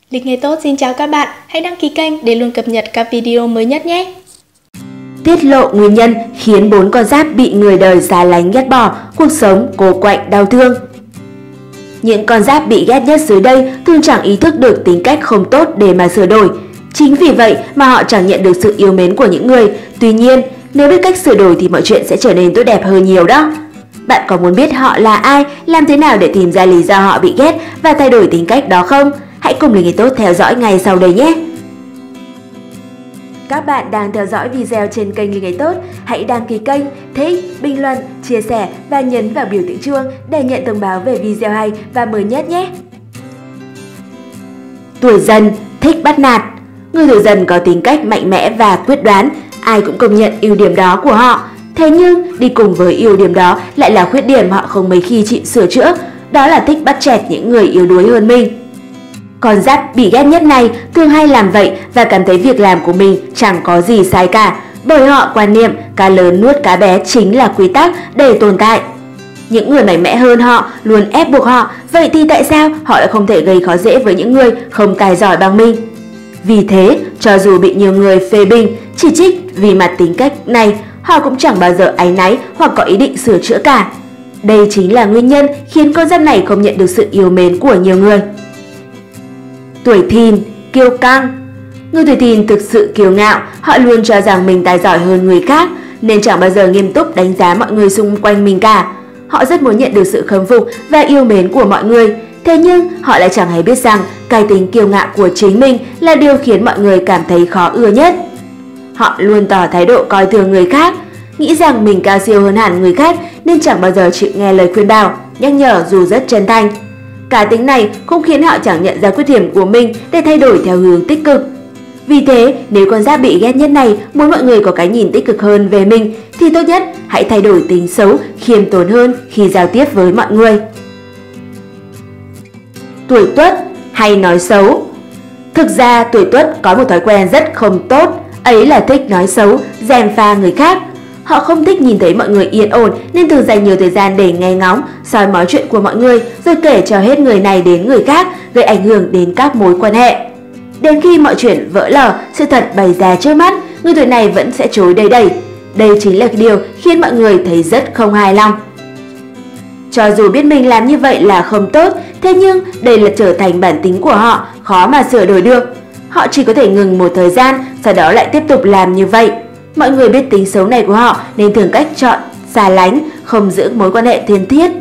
Lịch nghề tốt xin chào các bạn, hãy đăng ký kênh để luôn cập nhật các video mới nhất nhé. Tiết lộ nguyên nhân khiến 4 con giáp bị người đời xa lánh ghét bỏ, cuộc sống cô quạnh đau thương. Những con giáp bị ghét nhất dưới đây thường chẳng ý thức được tính cách không tốt để mà sửa đổi. Chính vì vậy mà họ chẳng nhận được sự yêu mến của những người. Tuy nhiên, nếu biết cách sửa đổi thì mọi chuyện sẽ trở nên tốt đẹp hơn nhiều đó. Bạn có muốn biết họ là ai, làm thế nào để tìm ra lý do họ bị ghét và thay đổi tính cách đó không? Hãy cùng Lịch Nghề Tốt theo dõi ngay sau đây nhé! Các bạn đang theo dõi video trên kênh Lịch Nghề Tốt, hãy đăng ký kênh, thích, bình luận, chia sẻ và nhấn vào biểu tượng chuông để nhận thông báo về video hay và mới nhất nhé! Tuổi Dần thích bắt nạt. Người tuổi Dần có tính cách mạnh mẽ và quyết đoán, ai cũng công nhận ưu điểm đó của họ. Thế nhưng, đi cùng với ưu điểm đó lại là khuyết điểm họ không mấy khi chịu sửa chữa, đó là thích bắt chẹt những người yếu đuối hơn mình. Con giáp bị ghét nhất này thường hay làm vậy và cảm thấy việc làm của mình chẳng có gì sai cả, bởi họ quan niệm cá lớn nuốt cá bé chính là quy tắc để tồn tại. Những người mạnh mẽ hơn họ luôn ép buộc họ, vậy thì tại sao họ lại không thể gây khó dễ với những người không tài giỏi bằng mình? Vì thế, cho dù bị nhiều người phê bình, chỉ trích vì mặt tính cách này, họ cũng chẳng bao giờ áy náy hoặc có ý định sửa chữa cả. Đây chính là nguyên nhân khiến con giáp này không nhận được sự yêu mến của nhiều người. Tuổi Thìn kiêu căng. Người tuổi Thìn thực sự kiêu ngạo, họ luôn cho rằng mình tài giỏi hơn người khác nên chẳng bao giờ nghiêm túc đánh giá mọi người xung quanh mình cả. Họ rất muốn nhận được sự khâm phục và yêu mến của mọi người, thế nhưng họ lại chẳng hay biết rằng cái tính kiêu ngạo của chính mình là điều khiến mọi người cảm thấy khó ưa nhất. Họ luôn tỏ thái độ coi thường người khác, nghĩ rằng mình cao siêu hơn hẳn người khác nên chẳng bao giờ chịu nghe lời khuyên bảo, nhắc nhở dù rất chân thành. Cá tính này cũng khiến họ chẳng nhận ra khuyết điểm của mình để thay đổi theo hướng tích cực. Vì thế, nếu con giáp bị ghét nhất này muốn mọi người có cái nhìn tích cực hơn về mình thì tốt nhất hãy thay đổi tính xấu, khiêm tốn hơn khi giao tiếp với mọi người. Tuổi Tuất hay nói xấu. Thực ra tuổi Tuất có một thói quen rất không tốt, ấy là thích nói xấu, gièm pha người khác. Họ không thích nhìn thấy mọi người yên ổn nên thường dành nhiều thời gian để nghe ngóng, soi mói chuyện của mọi người rồi kể cho hết người này đến người khác, gây ảnh hưởng đến các mối quan hệ. Đến khi mọi chuyện vỡ lở, sự thật bày ra trước mắt, người tuổi này vẫn sẽ chối đầy đẩy. Đây chính là điều khiến mọi người thấy rất không hài lòng. Cho dù biết mình làm như vậy là không tốt, thế nhưng đây là trở thành bản tính của họ, khó mà sửa đổi được. Họ chỉ có thể ngừng một thời gian, sau đó lại tiếp tục làm như vậy. Mọi người biết tính xấu này của họ nên thường cách chọn, xa lánh, không giữ mối quan hệ thân thiết.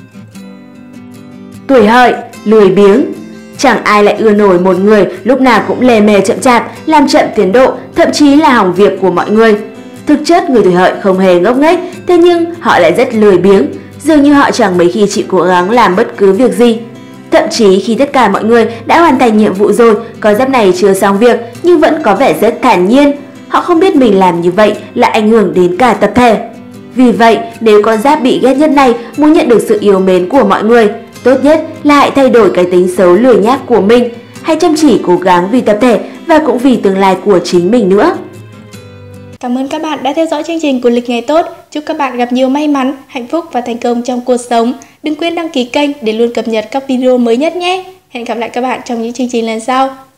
Tuổi Hợi lười biếng. Chẳng ai lại ưa nổi một người lúc nào cũng lề mề chậm chạp, làm chậm tiến độ, thậm chí là hỏng việc của mọi người. Thực chất người tuổi Hợi không hề ngốc nghếch, thế nhưng họ lại rất lười biếng. Dường như họ chẳng mấy khi chịu cố gắng làm bất cứ việc gì. Thậm chí khi tất cả mọi người đã hoàn thành nhiệm vụ rồi, con giáp này chưa xong việc nhưng vẫn có vẻ rất thản nhiên. Họ không biết mình làm như vậy là ảnh hưởng đến cả tập thể. Vì vậy, nếu con giáp bị ghét nhất này muốn nhận được sự yêu mến của mọi người, tốt nhất là hãy thay đổi cái tính xấu lười nhác của mình. Hãy chăm chỉ cố gắng vì tập thể và cũng vì tương lai của chính mình nữa. Cảm ơn các bạn đã theo dõi chương trình của Lịch Nghề Tốt. Chúc các bạn gặp nhiều may mắn, hạnh phúc và thành công trong cuộc sống. Đừng quên đăng ký kênh để luôn cập nhật các video mới nhất nhé. Hẹn gặp lại các bạn trong những chương trình lần sau.